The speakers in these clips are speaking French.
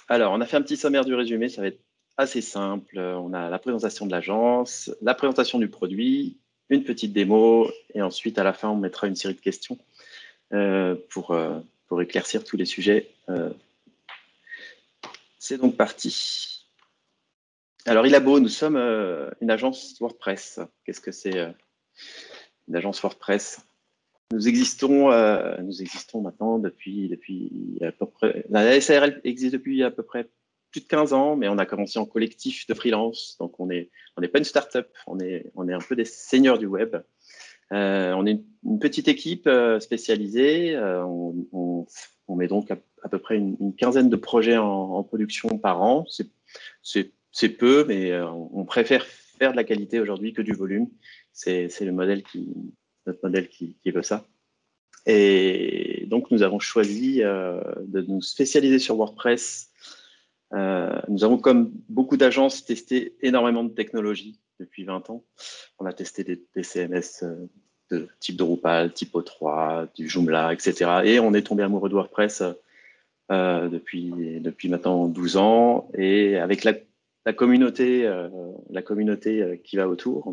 Alors, on a fait un petit sommaire du résumé, ça va être assez simple. On a la présentation de l'agence, la présentation du produit, une petite démo, et ensuite, à la fin, on mettra une série de questions pour éclaircir tous les sujets. C'est donc parti. Alors, Ilabo, nous sommes une agence WordPress. Qu'est-ce que c'est une agence WordPress? Nous existons maintenant depuis à peu près. La SARL existe depuis à peu près plus de 15 ans, mais on a commencé en collectif de freelance. Donc, on n'est pas une start-up, on est un peu des seniors du web. On est une petite équipe spécialisée. On met donc à peu près une quinzaine de projets en production par an. C'est peu, mais on préfère faire de la qualité aujourd'hui que du volume. C'est notre modèle qui veut ça. Et donc, nous avons choisi de nous spécialiser sur WordPress. Nous avons, comme beaucoup d'agences, testé énormément de technologies depuis 20 ans. On a testé des CMS de type Drupal, type O3, du Joomla, etc. Et on est tombé amoureux de WordPress depuis maintenant 12 ans. Et avec la communauté qui va autour.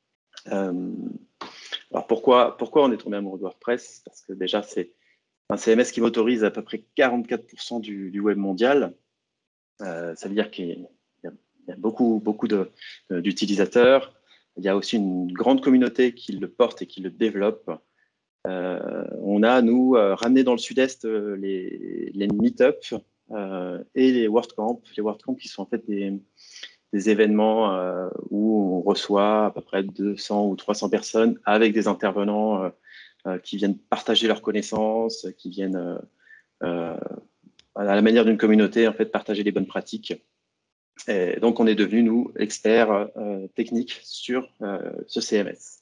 Alors pourquoi on est tombé amoureux de WordPress? Parce que déjà, c'est un CMS qui m'autorise à peu près 44% du web mondial. Ça veut dire qu'il y a beaucoup d'utilisateurs. Il y a aussi une grande communauté qui le porte et qui le développe. On a, nous, ramené dans le sud-est les meet-up et les WordCamp. Les WordCamp qui sont en fait des événements où on reçoit à peu près 200 ou 300 personnes avec des intervenants qui viennent partager leurs connaissances, qui viennent à la manière d'une communauté en fait partager les bonnes pratiques. Et donc on est devenu nous experts techniques sur ce CMS.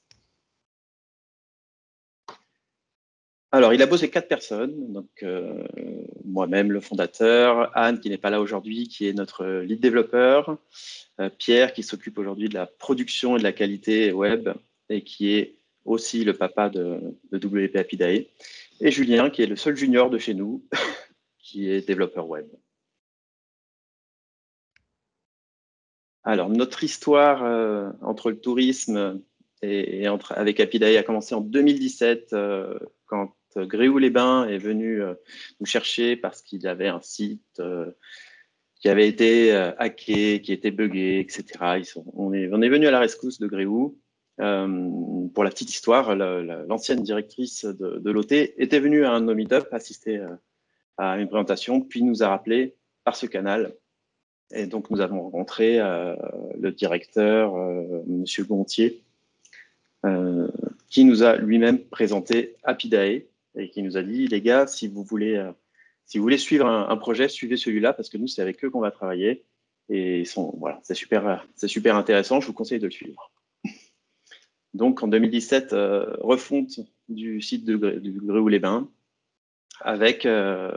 Alors, Ilabo, c'est 4 personnes. Donc, moi-même, le fondateur, Anne, qui n'est pas là aujourd'hui, qui est notre lead développeur, Pierre, qui s'occupe aujourd'hui de la production et de la qualité web et qui est aussi le papa de WP Apidae, et Julien, qui est le seul junior de chez nous, qui est développeur web. Alors, notre histoire entre le tourisme et avec Apidae a commencé en 2017, quand Gréoux-les-Bains est venu nous chercher parce qu'il avait un site qui avait été hacké, qui était buggé, etc. On est venu à la rescousse de Gréoux. Pour la petite histoire, l'ancienne directrice de l'OT était venue à un de nos meet-up assister à une présentation, puis nous a rappelé par ce canal. Et donc, nous avons rencontré le directeur, Monsieur Gontier, qui nous a lui-même présenté Apidae et qui nous a dit, les gars, si vous voulez suivre un projet, suivez celui-là parce que nous, c'est avec eux qu'on va travailler. Et voilà, c'est super intéressant, je vous conseille de le suivre. Donc, en 2017, refonte du site du Gréoux-les-Bains avec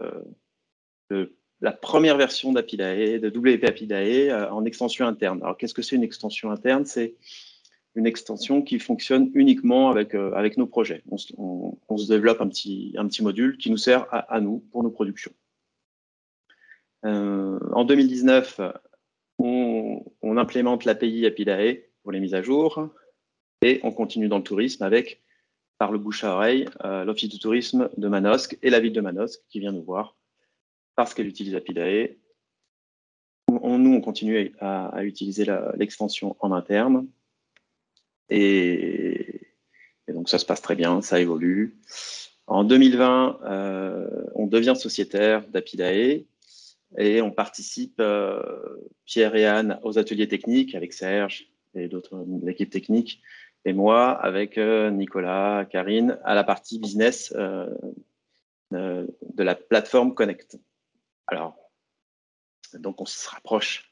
la première version d'Apidae, de WP Apidae en extension interne. Alors, qu'est-ce que c'est une extension interne? C'est une extension qui fonctionne uniquement avec nos projets. On se développe un petit module qui nous sert à nous, pour nos productions. En 2019, on implémente l'API Apidae pour les mises à jour et on continue dans le tourisme avec, par le bouche à oreille, l'Office du tourisme de Manosque et la ville de Manosque qui vient nous voir parce qu'elle utilise Apidae. Nous, on continue à utiliser l'extension en interne. Et donc, ça se passe très bien, ça évolue. En 2020, on devient sociétaire d'Apidae et on participe, Pierre et Anne, aux ateliers techniques avec Serge et d'autres, l'équipe technique, et moi avec Nicolas, Karine, à la partie business de la plateforme Connect. Alors, donc on se rapproche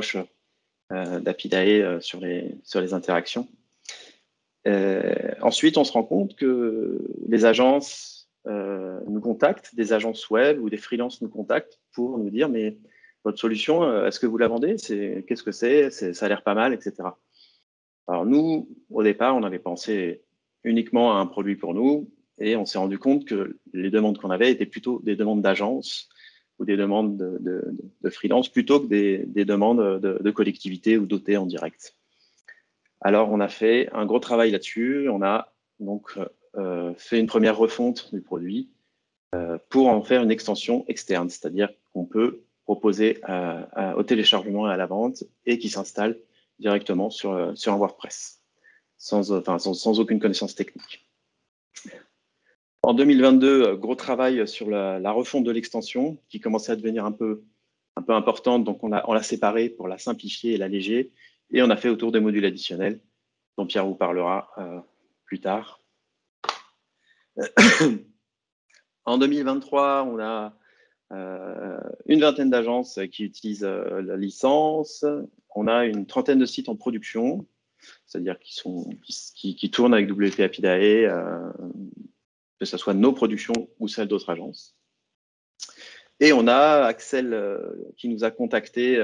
d'Apidae sur les interactions. Ensuite, on se rend compte que les agences nous contactent, des agences web ou des freelances nous contactent pour nous dire mais votre solution, est-ce que vous la vendez? Qu'est-ce que c'est? Ça a l'air pas mal, etc. Alors nous, au départ, on avait pensé uniquement à un produit pour nous et on s'est rendu compte que les demandes qu'on avait étaient plutôt des demandes d'agences ou des demandes de freelance plutôt que des demandes de collectivités ou d'OT en direct. Alors, on a fait un gros travail là-dessus. On a donc fait une première refonte du produit pour en faire une extension externe, c'est-à-dire qu'on peut proposer au téléchargement et à la vente et qui s'installe directement sur un WordPress, sans aucune connaissance technique. En 2022, gros travail sur la refonte de l'extension qui commençait à devenir un peu importante, donc on l'a séparée pour la simplifier et l'alléger, et on a fait autour des modules additionnels, dont Pierre vous parlera plus tard. En 2023, on a une vingtaine d'agences qui utilisent la licence. On a une trentaine de sites en production, c'est-à-dire qui tournent avec WP Apidae, que ce soit nos productions ou celles d'autres agences. Et on a Axel qui nous a contacté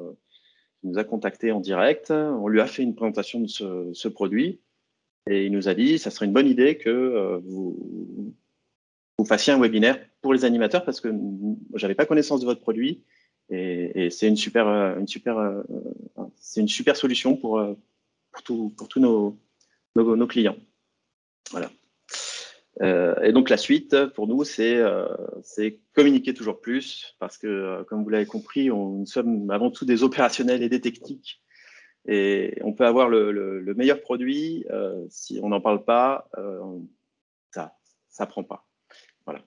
en direct. On lui a fait une présentation de ce produit et il nous a dit ça serait une bonne idée que vous fassiez un webinaire pour les animateurs parce que j'avais pas connaissance de votre produit et c'est une super solution pour tous nos clients. Voilà. Et donc la suite pour nous c'est communiquer toujours plus parce que comme vous l'avez compris, nous sommes avant tout des opérationnels et des techniques et on peut avoir le meilleur produit si on n'en parle pas, ça prend pas. Voilà.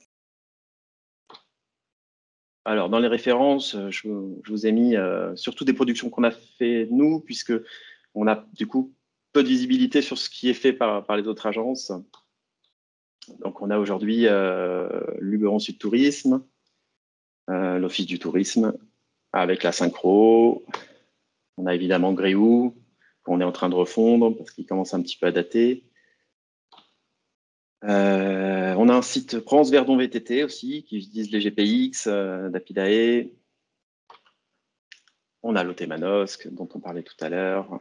Alors, dans les références, je vous ai mis surtout des productions qu'on a fait nous, puisque on a du coup peu de visibilité sur ce qui est fait par les autres agences. Donc, on a aujourd'hui Luberon Sud Tourisme, l'Office du Tourisme, avec la Synchro. On a évidemment Gréou, qu'on est en train de refondre parce qu'il commence un petit peu à dater. On a un site Provence Verdon VTT aussi qui utilise les GPX d'Apidae. On a l'OT Manosque dont on parlait tout à l'heure.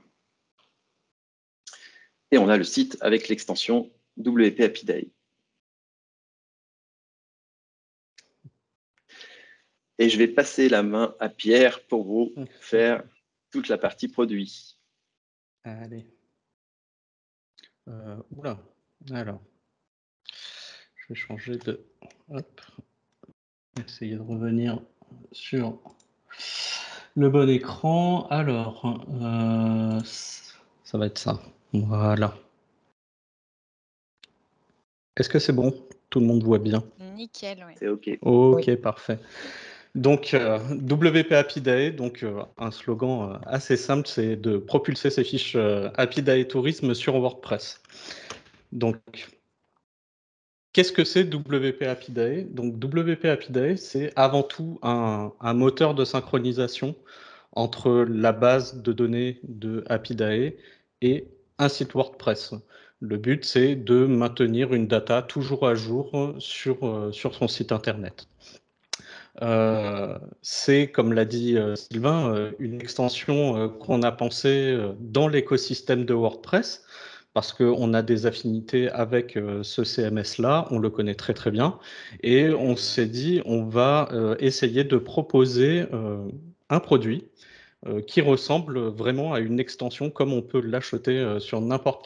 Et on a le site avec l'extension WP Apidae. Et je vais passer la main à Pierre pour vous faire toute la partie produit. Allez. Oula. Alors. Je vais changer de... Hop. Essayer de revenir sur le bon écran. Alors, ça va être ça. Voilà. Est-ce que c'est bon? Tout le monde voit bien? Nickel, oui. C'est OK. OK, Oui. parfait. Donc, WP Apidae, donc un slogan assez simple, c'est de propulser ces fiches Apidae Tourisme sur WordPress. Donc, qu'est-ce que c'est WP Apidae? Donc, WP Apidae, c'est avant tout un moteur de synchronisation entre la base de données de Apidae et un site WordPress. Le but, c'est de maintenir une data toujours à jour sur son site internet. C'est, comme l'a dit Sylvain, une extension qu'on a pensée dans l'écosystème de WordPress parce qu'on a des affinités avec ce CMS-là, on le connaît très très bien, et on s'est dit on va essayer de proposer un produit qui ressemble vraiment à une extension comme on peut l'acheter sur n'importe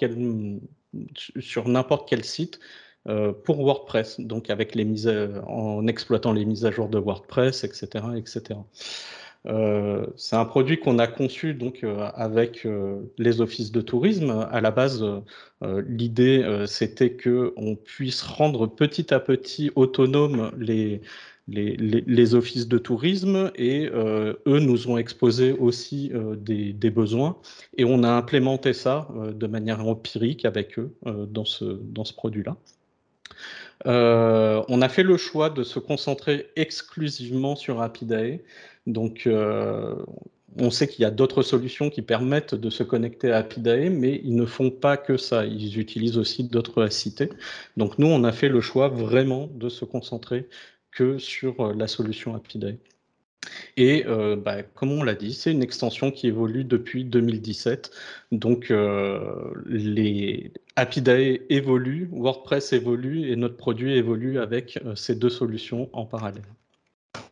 quel site pour WordPress, donc avec en exploitant les mises à jour de WordPress, etc., etc. C'est un produit qu'on a conçu donc avec les offices de tourisme. À la base, l'idée c'était que on puisse rendre petit à petit autonomes les offices de tourisme et eux nous ont exposé aussi des besoins et on a implémenté ça de manière empirique avec eux dans ce produit-là. On a fait le choix de se concentrer exclusivement sur Apidae. Donc, on sait qu'il y a d'autres solutions qui permettent de se connecter à Apidae, mais ils ne font pas que ça. Ils utilisent aussi d'autres ACT. Donc, nous, on a fait le choix vraiment de se concentrer que sur la solution Apidae. Et comme on l'a dit, c'est une extension qui évolue depuis 2017. Donc, les Apidae évolue, WordPress évolue et notre produit évolue avec ces deux solutions en parallèle.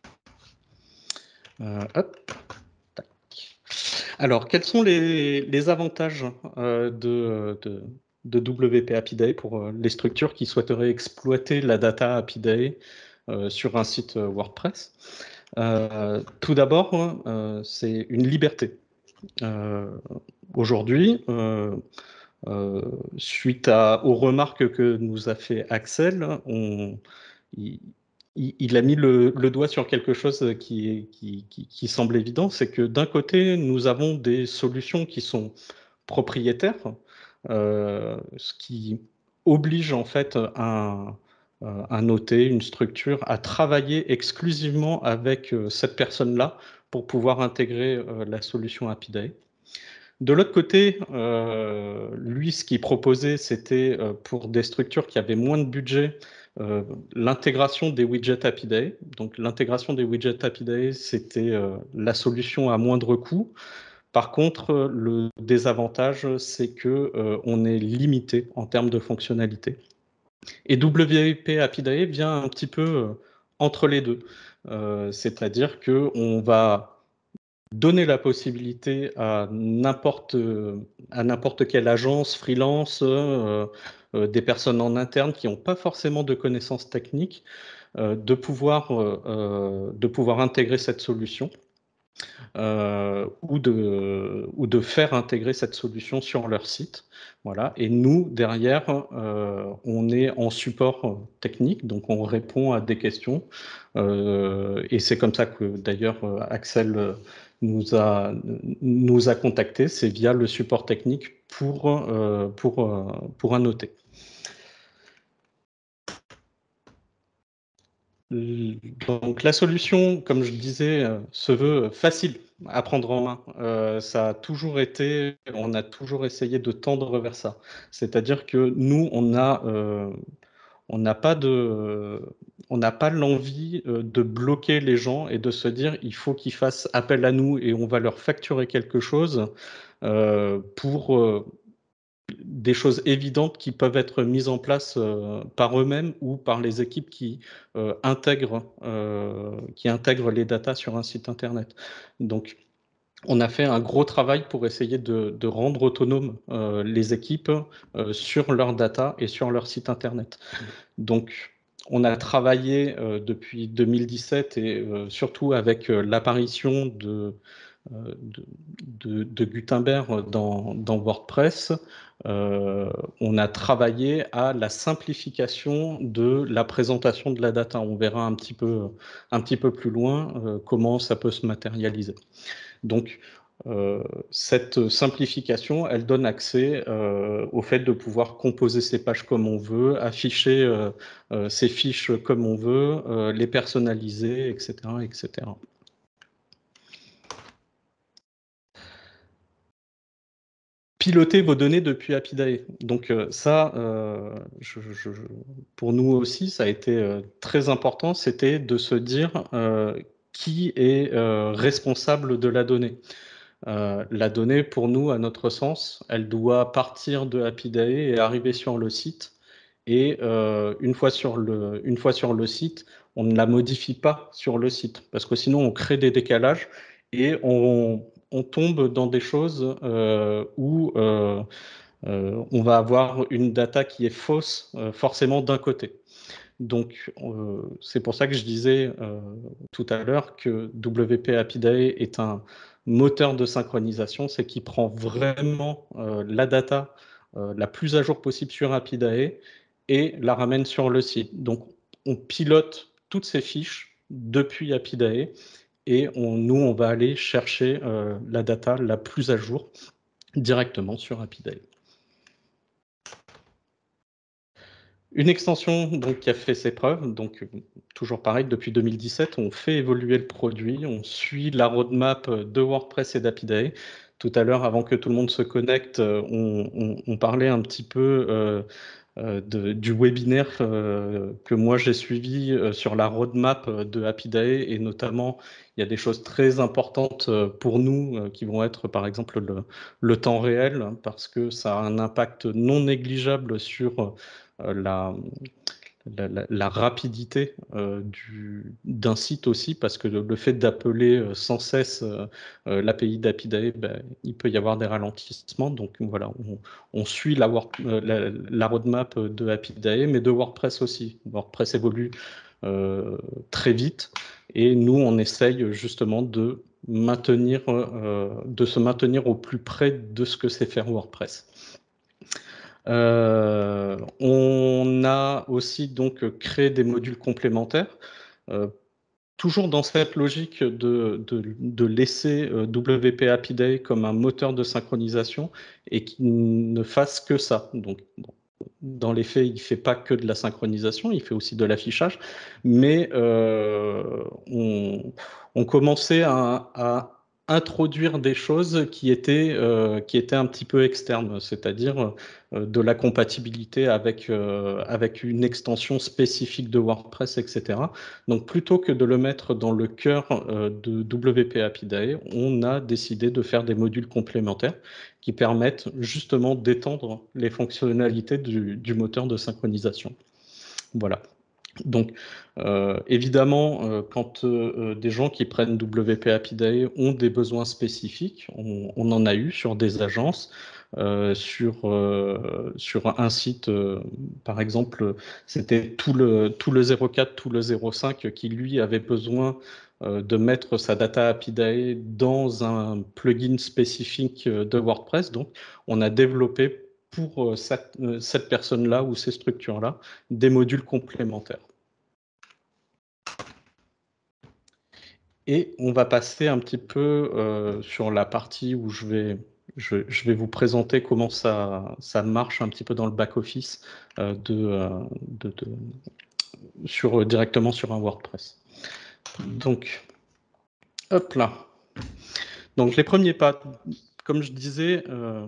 Hop. Tac. Alors, quels sont les avantages de WP API pour les structures qui souhaiteraient exploiter la data API sur un site WordPress? Tout d'abord, c'est une liberté. Aujourd'hui, suite aux remarques que nous a fait Axel, il a mis le doigt sur quelque chose qui semble évident, c'est que d'un côté, nous avons des solutions qui sont propriétaires, ce qui oblige en fait un OT, une structure, à travailler exclusivement avec cette personne-là pour pouvoir intégrer la solution API. De l'autre côté, lui, ce qu'il proposait, c'était pour des structures qui avaient moins de budget, l'intégration des widgets API. Donc, l'intégration des widgets API, c'était la solution à moindre coût. Par contre, le désavantage, c'est que on est limité en termes de fonctionnalité. Et WP API vient un petit peu entre les deux. C'est-à-dire qu'on va donner la possibilité à n'importe quelle agence, freelance, des personnes en interne qui n'ont pas forcément de connaissances techniques, de pouvoir intégrer cette solution ou de faire intégrer cette solution sur leur site. Voilà. Et nous, derrière, on est en support technique, donc on répond à des questions. Et c'est comme ça que, d'ailleurs, Axel nous a contactés, c'est via le support technique pour un OT. Donc la solution, comme je disais, se veut facile à prendre en main. Ça a toujours été, on a toujours essayé de tendre vers ça. C'est-à-dire que nous, on n'a pas l'envie de bloquer les gens et de se dire il faut qu'ils fassent appel à nous et on va leur facturer quelque chose pour des choses évidentes qui peuvent être mises en place par eux-mêmes ou par les équipes qui intègrent les datas sur un site internet. Donc, on a fait un gros travail pour essayer de rendre autonomes les équipes sur leurs data et sur leur site internet. Donc, on a travaillé depuis 2017 et surtout avec l'apparition de Gutenberg dans WordPress, on a travaillé à la simplification de la présentation de la data. On verra un petit peu plus loin comment ça peut se matérialiser. Donc, cette simplification, elle donne accès au fait de pouvoir composer ses pages comme on veut, afficher ses fiches comme on veut, les personnaliser, etc., etc. Piloter vos données depuis Apidae. Donc ça, pour nous aussi, ça a été très important, c'était de se dire qui est responsable de la donnée. La donnée, pour nous, à notre sens, elle doit partir de Apidae et arriver sur le site. Et une fois sur le site, on ne la modifie pas sur le site, parce que sinon on crée des décalages et on tombe dans des choses où on va avoir une data qui est fausse forcément d'un côté. Donc, c'est pour ça que je disais tout à l'heure que WP Apidae est un moteur de synchronisation, c'est qu'il prend vraiment la data la plus à jour possible sur Apidae et la ramène sur le site. Donc, on pilote toutes ces fiches depuis Apidae et nous, on va aller chercher la data la plus à jour directement sur Apidae. Une extension donc, qui a fait ses preuves, donc toujours pareil, depuis 2017, on fait évoluer le produit, on suit la roadmap de WordPress et d'Apidae. Tout à l'heure, avant que tout le monde se connecte, on parlait un petit peu du webinaire que moi j'ai suivi sur la roadmap de Apidae et notamment il y a des choses très importantes pour nous qui vont être par exemple le temps réel parce que ça a un impact non négligeable sur la rapidité d'un site aussi, parce que le fait d'appeler sans cesse l'API d'Apidae, ben, il peut y avoir des ralentissements. Donc voilà, on suit la roadmap de Apidae, mais de WordPress aussi. WordPress évolue très vite, et nous, on essaye justement de se maintenir au plus près de ce que sait faire WordPress. On a aussi donc créé des modules complémentaires, toujours dans cette logique de laisser WP Apidae comme un moteur de synchronisation et qui ne fasse que ça. Donc, bon, dans les faits, il ne fait pas que de la synchronisation, il fait aussi de l'affichage, mais on commençait à introduire des choses qui étaient un petit peu externes, c'est-à-dire de la compatibilité avec une extension spécifique de WordPress, etc. Donc plutôt que de le mettre dans le cœur de WP Apidae, on a décidé de faire des modules complémentaires qui permettent justement d'étendre les fonctionnalités du moteur de synchronisation. Voilà. Donc, évidemment, quand des gens qui prennent WP Apidae ont des besoins spécifiques, on en a eu sur des agences, sur un site, par exemple, c'était tout le 04, tout le 05 qui, lui, avait besoin de mettre sa data Apidae dans un plugin spécifique de WordPress. Donc, on a développé pour cette personne-là ou ces structures-là des modules complémentaires. Et on va passer un petit peu sur la partie où je vais vous présenter comment ça marche un petit peu dans le back-office directement sur un WordPress. Donc, hop là. Donc, les premiers pas, comme je disais,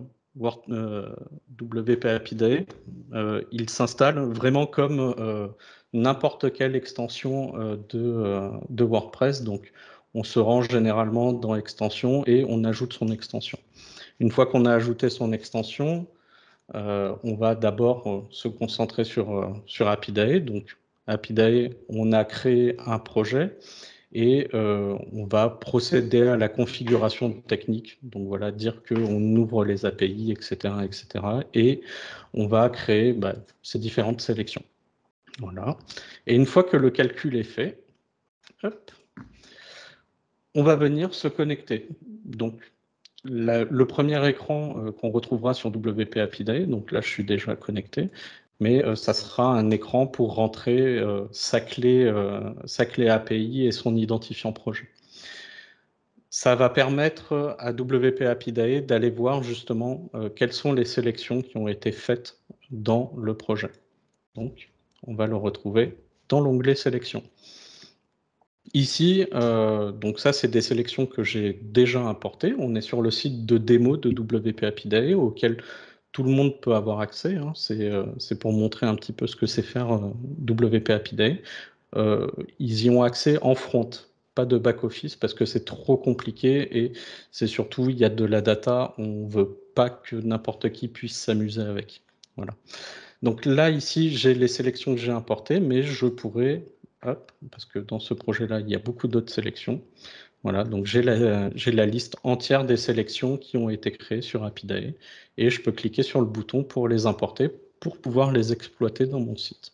WP Apidae, il s'installe vraiment comme n'importe quelle extension de WordPress. Donc, on se range généralement dans extension et on ajoute son extension. Une fois qu'on a ajouté son extension, on va d'abord se concentrer sur Apidae. Donc, Apidae, on a créé un projet et on va procéder à la configuration technique. Donc voilà, dire qu'on ouvre les API, etc., etc. Et on va créer ces différentes sélections. Voilà. Et une fois que le calcul est fait, hop, on va venir se connecter. Donc, le premier écran qu'on retrouvera sur WP Apidae, donc là, je suis déjà connecté, mais ça sera un écran pour rentrer sa clé API et son identifiant projet. Ça va permettre à WP Apidae d'aller voir justement quelles sont les sélections qui ont été faites dans le projet. Donc, on va le retrouver dans l'onglet sélection. Ici, donc ça, c'est des sélections que j'ai déjà importées. On est sur le site de démo de WP Apidae auquel tout le monde peut avoir accès. Hein. C'est pour montrer un petit peu ce que c'est faire WP Apidae. Ils y ont accès en front, pas de back-office parce que c'est trop compliqué et c'est surtout, il y a de la data, on ne veut pas que n'importe qui puisse s'amuser avec. Voilà. Donc là, ici, j'ai les sélections que j'ai importées, mais je pourrais, hop, parce que dans ce projet-là, il y a beaucoup d'autres sélections. Voilà, donc j'ai la liste entière des sélections qui ont été créées sur Apidae et je peux cliquer sur le bouton pour les importer pour pouvoir les exploiter dans mon site.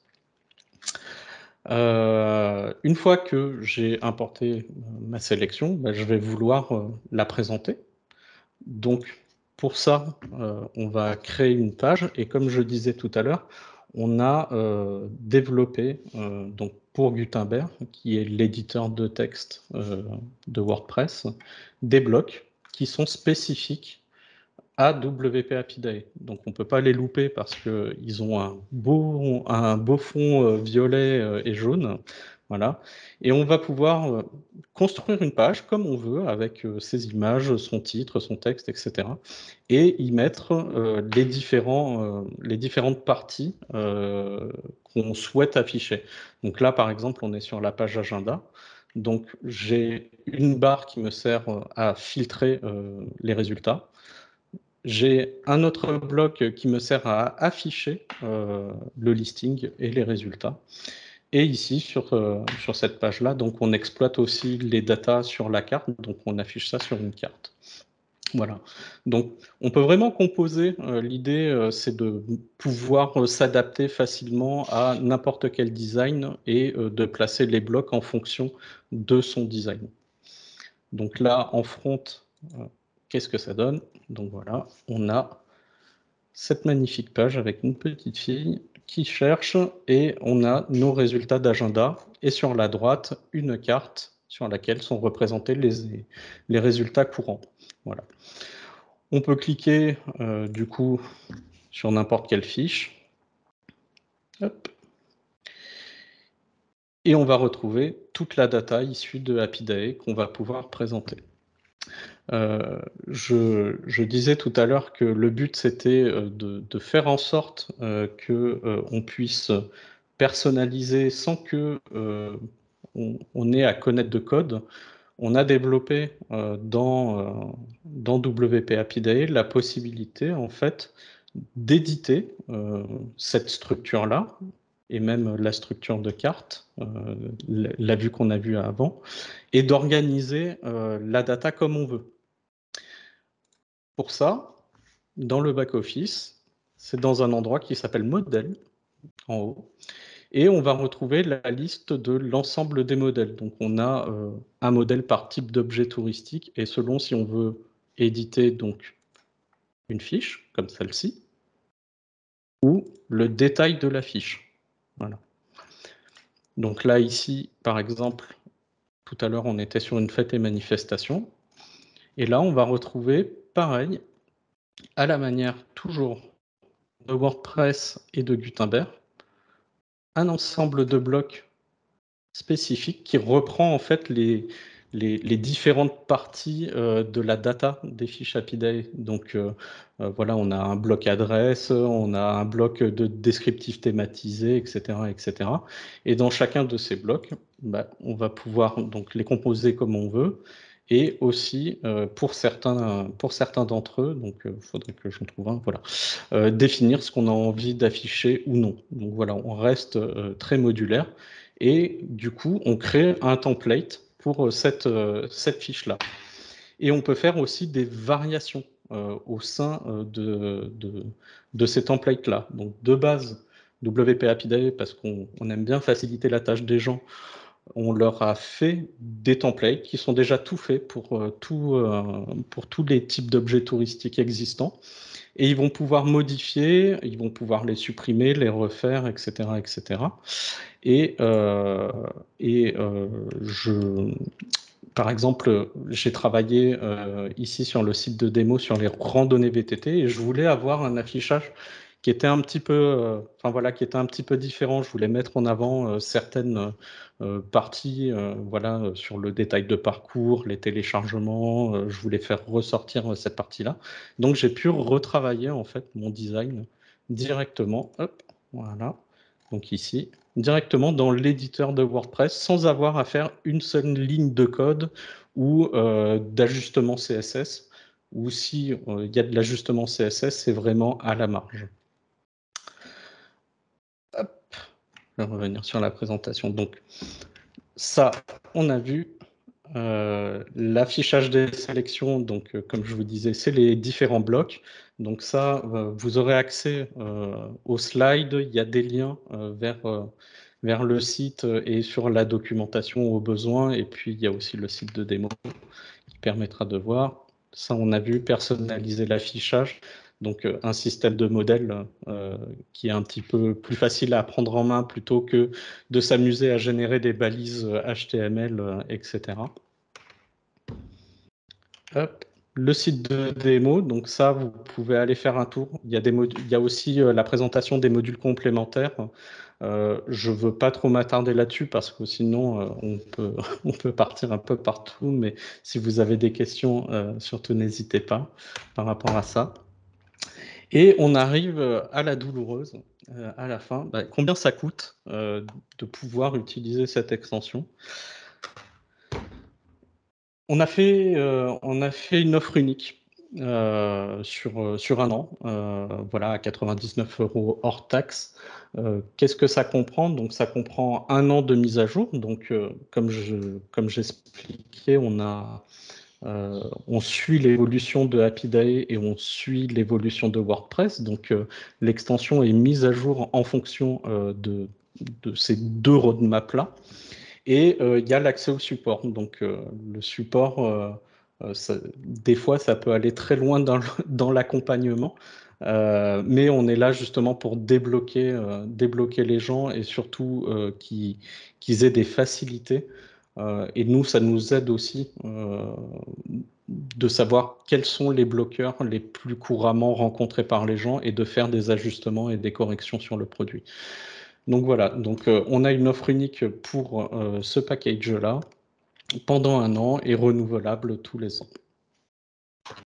Une fois que j'ai importé ma sélection, je vais vouloir la présenter. Donc, pour ça, on va créer une page. Et comme je disais tout à l'heure, on a développé, donc pour Gutenberg, qui est l'éditeur de texte de WordPress, des blocs qui sont spécifiques à WP Apidae. Donc on ne peut pas les louper parce qu'ils ont un beau fond violet et jaune. Voilà. Et on va pouvoir construire une page comme on veut avec ses images, son titre, son texte, etc. Et y mettre les différentes parties qu'on souhaite afficher. Donc là, par exemple, on est sur la page agenda. Donc j'ai une barre qui me sert à filtrer les résultats. j'ai un autre bloc qui me sert à afficher le listing et les résultats. Et ici, sur cette page-là, donc on exploite aussi les datas sur la carte, donc on affiche ça sur une carte. Voilà. Donc, on peut vraiment composer. L'idée, c'est de pouvoir s'adapter facilement à n'importe quel design et de placer les blocs en fonction de son design. Donc là, en front, qu'est-ce que ça donne? Donc voilà, on a cette magnifique page avec une petite fille qui cherche et on a nos résultats d'agenda. Et sur la droite, une carte sur laquelle sont représentés les résultats courants. Voilà. On peut cliquer du coup sur n'importe quelle fiche. Hop. Et on va retrouver toute la data issue de HappyDae qu'on va pouvoir présenter. Je disais tout à l'heure que le but c'était de faire en sorte qu'on puisse personnaliser sans que on ait à connaître de code. On a développé dans WP HappyDae la possibilité en fait d'éditer cette structure-là et même la structure de carte, la vue qu'on a vue avant, et d'organiser la data comme on veut. Pour ça, dans le back-office, c'est dans un endroit qui s'appelle modèle, en haut, et on va retrouver la liste de l'ensemble des modèles. Donc on a un modèle par type d'objet touristique, et selon si on veut éditer donc une fiche, comme celle-ci, ou le détail de la fiche. Voilà. Donc là, ici, par exemple, tout à l'heure, on était sur une fête et manifestation, et là, on va retrouver, pareil, à la manière toujours de WordPress et de Gutenberg, un ensemble de blocs spécifiques qui reprend en fait les différentes parties de la data des fiches HappyDae. Donc voilà, on a un bloc adresse, on a un bloc de descriptif thématisé, etc., etc. Et dans chacun de ces blocs, bah, on va pouvoir donc les composer comme on veut. Et aussi, pour certains d'entre eux, donc il faudrait que je trouve un, voilà, définir ce qu'on a envie d'afficher ou non. Donc voilà, on reste très modulaire. Et du coup, on crée un template pour cette fiche-là. Et on peut faire aussi des variations au sein de ces templates-là. Donc de base, WP HappyDae, parce qu'on aime bien faciliter la tâche des gens, on leur a fait des templates qui sont déjà tout faits pour tous les types d'objets touristiques existants. Et ils vont pouvoir modifier, ils vont pouvoir les supprimer, les refaire, etc., etc. Et par exemple, j'ai travaillé ici sur le site de démo sur les randonnées VTT et je voulais avoir un affichage qui était un petit peu, enfin voilà, qui était un petit peu différent. Je voulais mettre en avant certaines parties, voilà, sur le détail de parcours, les téléchargements. Je voulais faire ressortir cette partie-là. Donc j'ai pu retravailler en fait mon design directement. Hop, voilà. Donc ici, directement dans l'éditeur de WordPress sans avoir à faire une seule ligne de code ou d'ajustement CSS, ou si il y a de l'ajustement CSS, c'est vraiment à la marge. Hop, je vais revenir sur la présentation. Donc ça, on a vu. L'affichage des sélections, donc comme je vous disais, c'est les différents blocs. Donc ça, vous aurez accès aux slides. Il y a des liens vers le site et sur la documentation au besoin. Et puis, il y a aussi le site de démo qui permettra de voir. Ça, on a vu personnaliser l'affichage. Donc, un système de modèle qui est un petit peu plus facile à prendre en main plutôt que de s'amuser à générer des balises HTML, etc. Hop. Le site de démo, donc ça, vous pouvez aller faire un tour. Il y a aussi la présentation des modules complémentaires. Je ne veux pas trop m'attarder là-dessus parce que sinon, on peut partir un peu partout. Mais si vous avez des questions, surtout n'hésitez pas par rapport à ça. Et on arrive à la douloureuse, à la fin. Bah, combien ça coûte de pouvoir utiliser cette extension ? On a fait une offre unique. sur un an, voilà, à 99 € hors taxe. Qu'est-ce que ça comprend? Donc, ça comprend un an de mise à jour. Donc, comme j'expliquais, on suit l'évolution de Happy Day et on suit l'évolution de WordPress. Donc, l'extension est mise à jour en fonction de ces deux roadmaps-là. Et il y a l'accès au support. Donc, le support, des fois, ça peut aller très loin dans l'accompagnement. Mais on est là justement pour débloquer les gens et surtout qu'ils aient des facilités. Et nous, ça nous aide aussi de savoir quels sont les bloqueurs les plus couramment rencontrés par les gens et de faire des ajustements et des corrections sur le produit. Donc voilà, donc on a une offre unique pour ce package-là pendant un an et renouvelable tous les ans.